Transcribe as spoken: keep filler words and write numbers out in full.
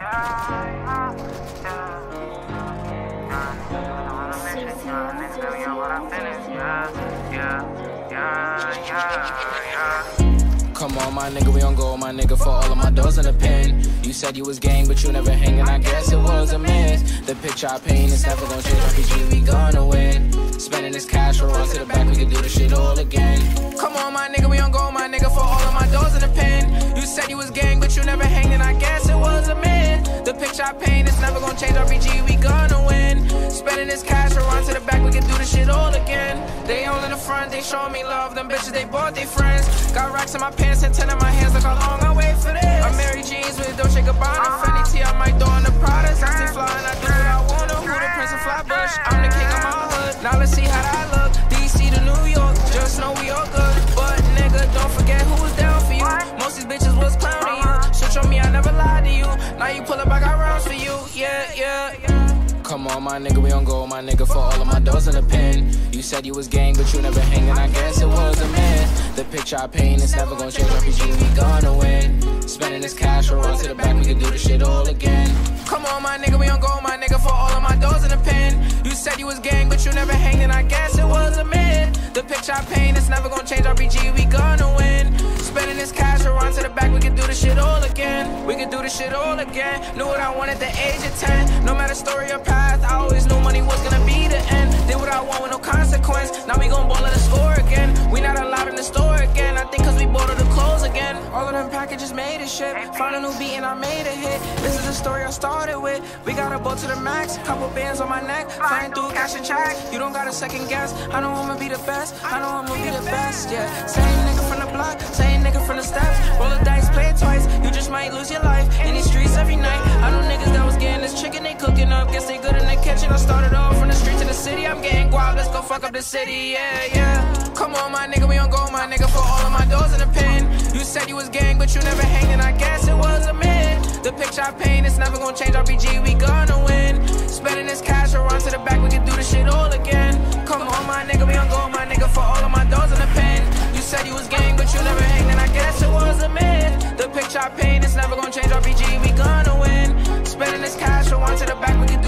Come on, my nigga, we on go, my nigga, for all of my doors in the pen. You said you was gang, but you never hanging, I guess it was a miss. The picture I paint is never gonna change, R P G, we gonna win. Spending this cash, we'll run to the back, we can do this shit all again. Come on, my nigga, we on go, my nigga, for all of my doors in the pen. You said you was gang, but you never hanging, I guess it was a myth. The picture I paint is never gonna change, R P G, we gonna win. Spending this cash, we'll run to the back, we can do this shit all again. They all in the front, they showing me love, them bitches, they bought their friends. Got racks in my pants and ten in my hands, look how long I wait for this. I'm Mary Jeans with Dolce Gabbana, Fendi T, I might throw on the Prada. sixty fly and I do what I wanna, who the Prince of Flatbush? I'm the king of my hood, now let's see how that look. D C to New York, just know we all good. But nigga, don't forget who was down for you. Most these bitches was clowning you. Switch on me, I never lied to you. Now you pull up, I got rounds for you, yeah, yeah, yeah. Come on, my nigga, we on go, my nigga, for all of my doors in the pen. You said you was gang, but you never hanging, I guess it was a myth. The picture I paint is never gonna change, R P G, we gonna win. Spending this cash, we'll run to the back, we can do this shit all again. Come on, my nigga, we on go, my nigga, for all of my doors in the pen. You said you was gang, but you never hanging, I guess it was a myth. The picture I paint is never gonna change, R P G, we gonna win. Spending this cash, we'll run to the back, we can do this shit all again. We can do this shit all again. Knew what I wanted at the age of ten. No matter story or path, I always knew money was gonna be the end. Did what I want with no consequence. Now we gon' ball in the score again. We not allowed in the store again. I think cause we bought all the clothes again. All of them packages made it shit. Found a new beat and I made a hit. This is the story I started with. We got a boat to the max. Couple bands on my neck. Flying through cash and checks. You don't got a second guess. I know I'ma be the best. I know I'ma be the best, yeah. Same nigga from the block. Same nigga from the steps. Roll the dice, play it twice. You just might lose your life in these streets every night. I know niggas that was getting this chicken they cooking up. Guess they good in the kitchen. I started off from the street to the city. I'm getting guap. Let's go fuck up the city, yeah, yeah. Come on, my nigga, we on go, my nigga, for all of my doors in the pen. You said you was gang, but you never hanging, I guess it was a myth. The picture I paint is never gonna change, R P G, we gonna win. Spending this cash, we'll run to the back, we can do this shit all again. Come on, my nigga, we on go, my nigga, for all of my doors in the pen. You said you was gang, but you never hanging, I guess it was a myth. The picture I paint is never gonna change, R P G, we gonna win. Spending this cash, we'll run to the back, we can do